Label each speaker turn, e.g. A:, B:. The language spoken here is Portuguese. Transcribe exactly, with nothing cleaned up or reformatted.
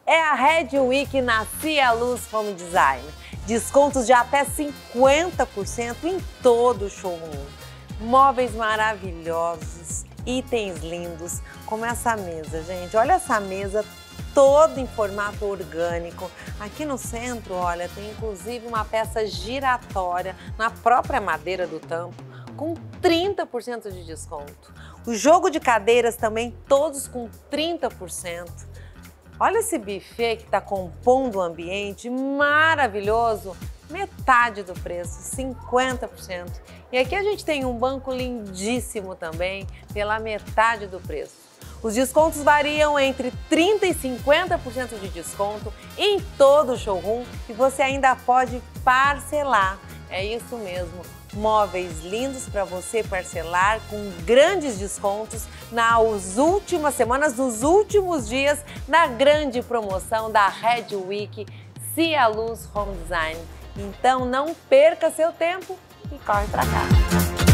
A: É a Red Week na Cialuz Home Design. Descontos de até cinquenta por cento em todo o showroom. Móveis maravilhosos, itens lindos, como essa mesa, gente. Olha essa mesa toda em formato orgânico. Aqui no centro, olha, tem inclusive uma peça giratória na própria madeira do tampo, com trinta por cento de desconto. O jogo de cadeiras também, todos com trinta por cento. Olha esse buffet que está compondo o ambiente, maravilhoso, metade do preço, cinquenta por cento. E aqui a gente tem um banco lindíssimo também, pela metade do preço. Os descontos variam entre trinta por cento e cinquenta por cento de desconto em todo o showroom e você ainda pode parcelar. É isso mesmo, móveis lindos para você parcelar com grandes descontos nas últimas semanas, nos últimos dias da grande promoção da Red Week Cialuz Home Design. Então não perca seu tempo e corre para cá!